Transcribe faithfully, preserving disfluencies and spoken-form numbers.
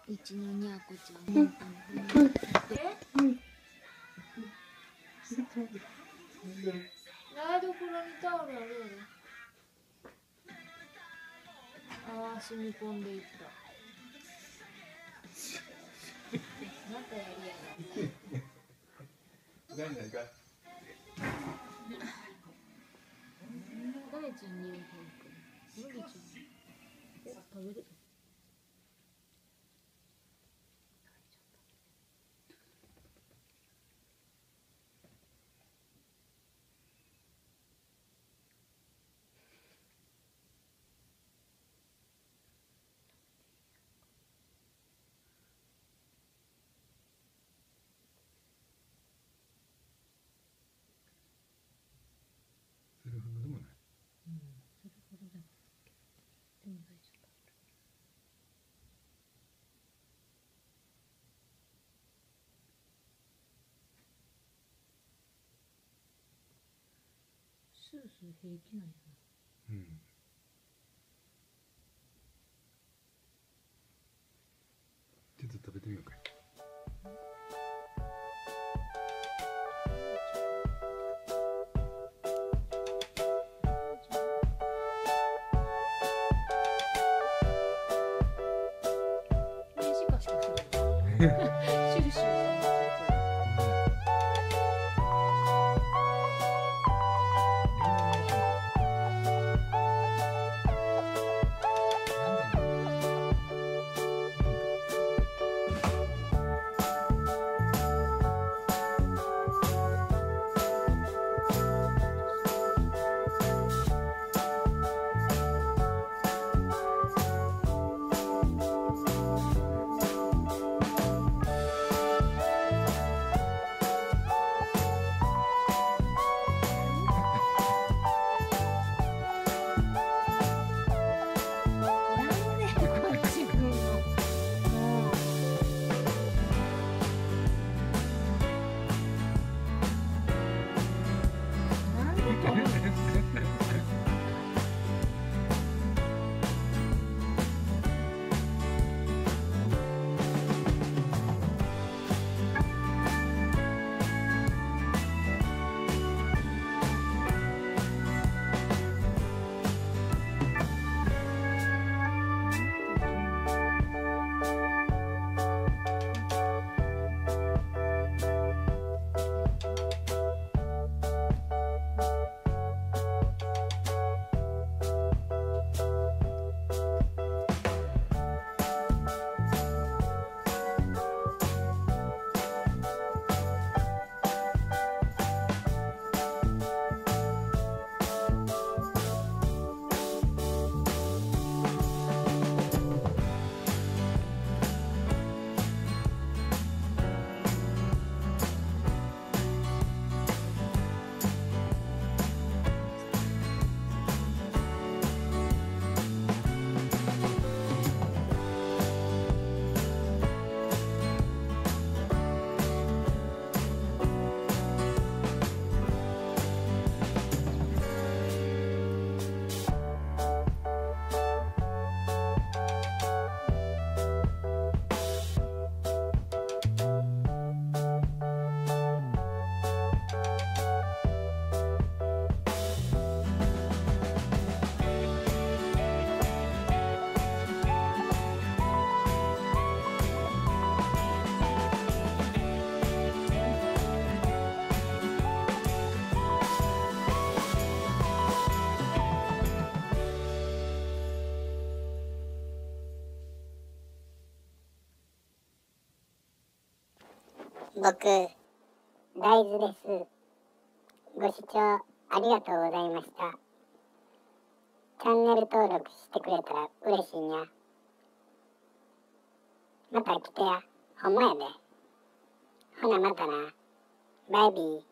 うちのにゃこちゃん。うん。え？うん。台所にタオルあるやろ。ああ、染み込んでいった。またやりやがった。何何か。大ちゃんには無理ちゃん。お、食べる。 それほどでもない。 うん、それほどでもないけど。でも大丈夫。スースー平気なんやな。 うん。ちょっと食べてみようか。 シュルシュルさんですよ、これ。 僕、大豆です。ご視聴ありがとうございました。チャンネル登録してくれたら嬉しいにゃ。また来てや。ほんまやで。ほなまたな。バイビー。